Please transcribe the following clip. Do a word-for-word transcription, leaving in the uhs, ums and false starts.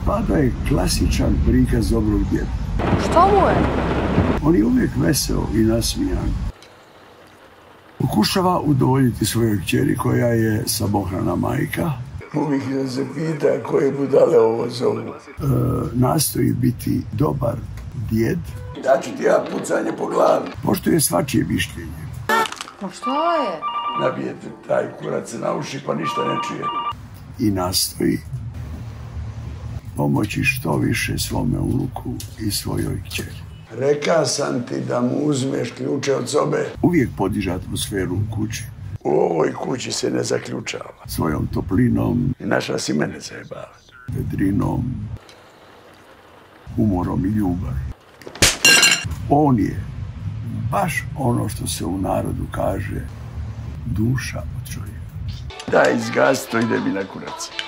Bado je klasičan prikaz dobrog djeda. Što mu je? On je uvijek veseo i nasmijan. Pokušava udovoljiti svojoj kćeri koja je samohrana majka. Uvijek se pita koje budale ovo zovu. E, nastoji biti dobar djed. Ja ću ti ja pucanje po glavi. Poštuje svačije mišljenje. Pa što je? Nabijete taj kurac na uši pa ništa ne čuje. I nastoji pomoći što više svome unuku i svojoj kćeri. Reka sam ti da mu uzmeš ključe od sobe. Uvijek podiže atmosferu u kući. U ovoj kući se ne zaključava. Svojom toplinom. I naša si mene zajebava. Vedrinom, humorom i ljubavi. On je baš ono što se u narodu kaže duša od čovjeka. Daj, izgasi to, ide mi na kurac.